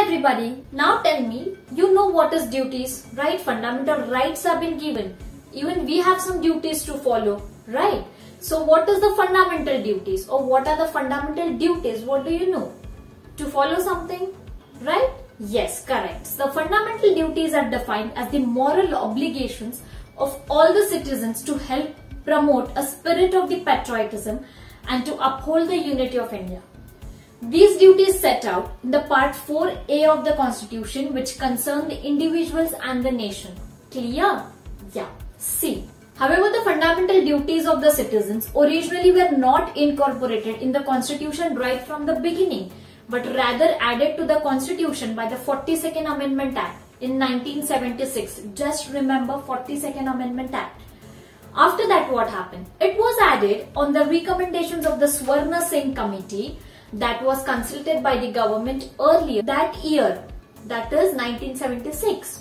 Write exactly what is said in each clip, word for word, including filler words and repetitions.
everybody, now tell me, you know what is duties, right? Fundamental rights have been given. Even we have some duties to follow, right? So what is the fundamental duties, or what are the fundamental duties? What do you know? To follow something, right? Yes, correct. The fundamental duties are defined as the moral obligations of all the citizens to help promote a spirit of the patriotism and to uphold the unity of India. These duties set out in the part four A of the Constitution, which concern the individuals and the nation. Clear? Yeah. See. However, the fundamental duties of the citizens originally were not incorporated in the Constitution right from the beginning, but rather added to the Constitution by the forty-second Amendment Act in nineteen seventy-six. Just remember forty-second Amendment Act. After that, what happened? It was added on the recommendations of the Swarna Singh Committee that was consulted by the government earlier that year, that is nineteen seventy-six.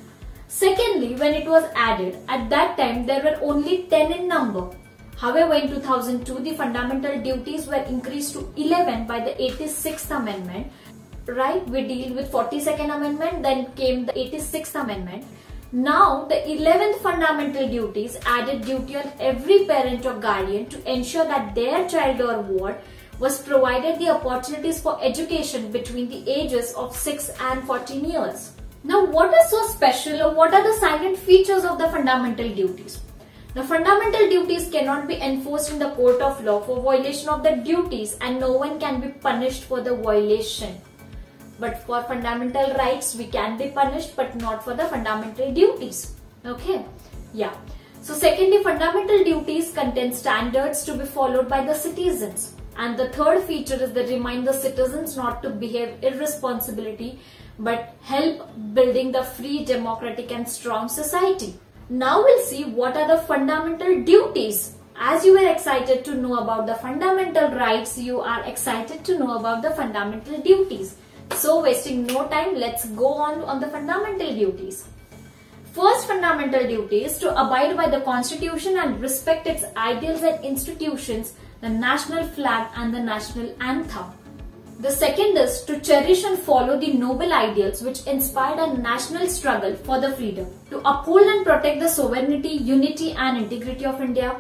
Secondly, when it was added, at that time there were only ten in number. However, in two thousand two, the fundamental duties were increased to eleven by the eighty-sixth Amendment. Right, we deal with forty-second Amendment, then came the eighty-sixth Amendment. Now, the eleventh fundamental duties added duty on every parent or guardian to ensure that their child or ward was provided the opportunities for education between the ages of six and fourteen years. Now, what is so special, or what are the silent features of the fundamental duties? The fundamental duties cannot be enforced in the court of law for violation of the duties, and no one can be punished for the violation. But for fundamental rights, we can be punished, but not for the fundamental duties. Okay? Yeah. So secondly, fundamental duties contain standards to be followed by the citizens. And the third feature is that remind the citizens not to behave irresponsibly, but help building the free, democratic and strong society. Now we'll see what are the fundamental duties. As you were excited to know about the fundamental rights, you are excited to know about the fundamental duties. So wasting no time, let's go on on the fundamental duties. First fundamental duty is to abide by the Constitution and respect its ideals and institutions, the national flag and the national anthem. The second is to cherish and follow the noble ideals which inspired a national struggle for the freedom, to uphold and protect the sovereignty, unity and integrity of India.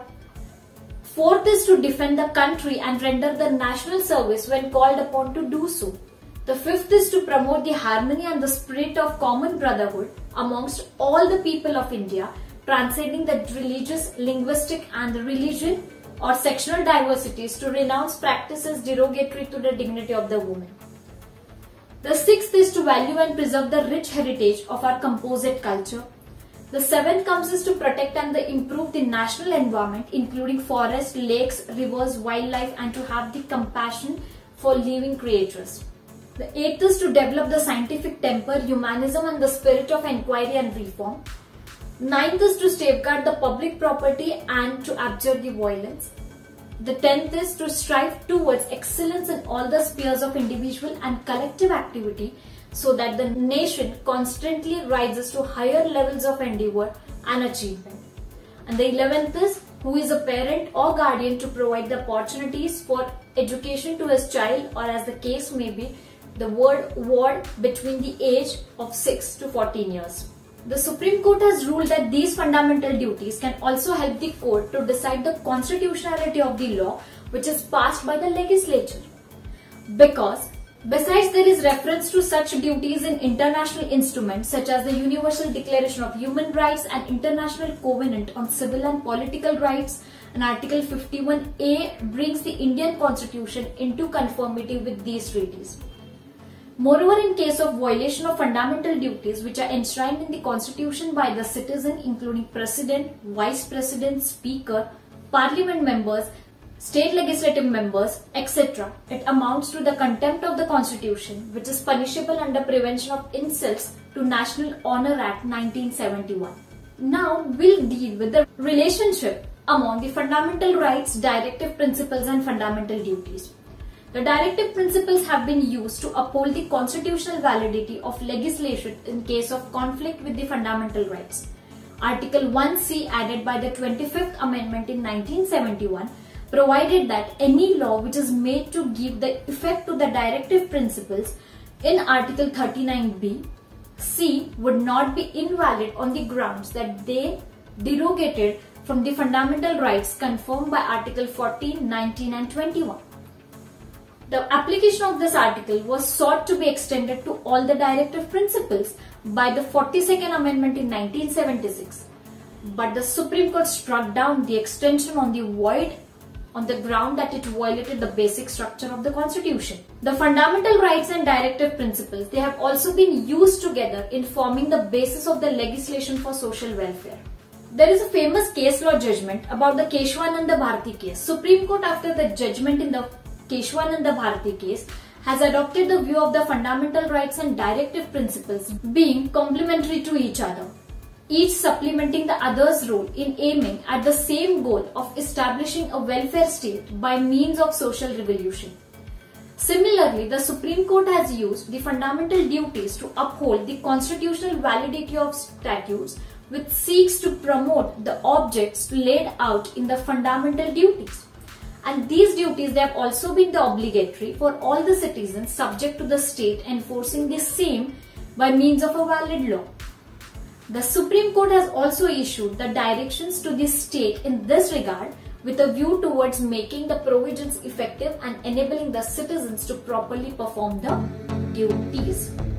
Fourth is to defend the country and render the national service when called upon to do so. The fifth is to promote the harmony and the spirit of common brotherhood amongst all the people of India, transcending the religious, linguistic and the religion or sectional diversities, to renounce practices derogatory to the dignity of the woman. The sixth is to value and preserve the rich heritage of our composite culture. The seventh comes is to protect and improve the national environment, including forests, lakes, rivers, wildlife, and to have the compassion for living creatures. The eighth is to develop the scientific temper, humanism and the spirit of inquiry and reform. Ninth is to safeguard the public property and to abjure the violence. The tenth is to strive towards excellence in all the spheres of individual and collective activity so that the nation constantly rises to higher levels of endeavor and achievement. And the eleventh is who is a parent or guardian to provide the opportunities for education to his child, or as the case may be, the word ward between the age of six to fourteen years. The Supreme Court has ruled that these fundamental duties can also help the court to decide the constitutionality of the law which is passed by the legislature. Because besides there is reference to such duties in international instruments such as the Universal Declaration of Human Rights and International Covenant on Civil and Political Rights, and Article fifty-one A brings the Indian Constitution into conformity with these treaties. Moreover, in case of violation of fundamental duties which are enshrined in the Constitution by the citizen, including President, Vice President, Speaker, Parliament members, state legislative members, et cetera, it amounts to the contempt of the Constitution, which is punishable under Prevention of Insults to National Honour Act nineteen seventy-one. Now, we'll deal with the relationship among the fundamental rights, directive principles and fundamental duties. The directive principles have been used to uphold the constitutional validity of legislation in case of conflict with the fundamental rights. Article one C, added by the twenty-fifth Amendment in nineteen seventy-one, provided that any law which is made to give the effect to the directive principles In Article thirty-nine B, C would not be invalid on the grounds that they derogated from the fundamental rights confirmed by Article fourteen, nineteen and twenty-one. The application of this article was sought to be extended to all the directive principles by the forty-second Amendment in nineteen seventy-six. But the Supreme Court struck down the extension on the void on the ground that it violated the basic structure of the Constitution. The fundamental rights and directive principles, they have also been used together in forming the basis of the legislation for social welfare. There is a famous case law judgment about the Keshwananda Bharati case. Supreme Court, after the judgment in the Keshwananda Bharati case, has adopted the view of the fundamental rights and directive principles being complementary to each other, each supplementing the other's role in aiming at the same goal of establishing a welfare state by means of social revolution. Similarly, the Supreme Court has used the fundamental duties to uphold the constitutional validity of statutes, which seeks to promote the objects laid out in the fundamental duties. And these duties, they have also been the obligatory for all the citizens subject to the state enforcing the same by means of a valid law. The Supreme Court has also issued the directions to the state in this regard with a view towards making the provisions effective and enabling the citizens to properly perform the duties.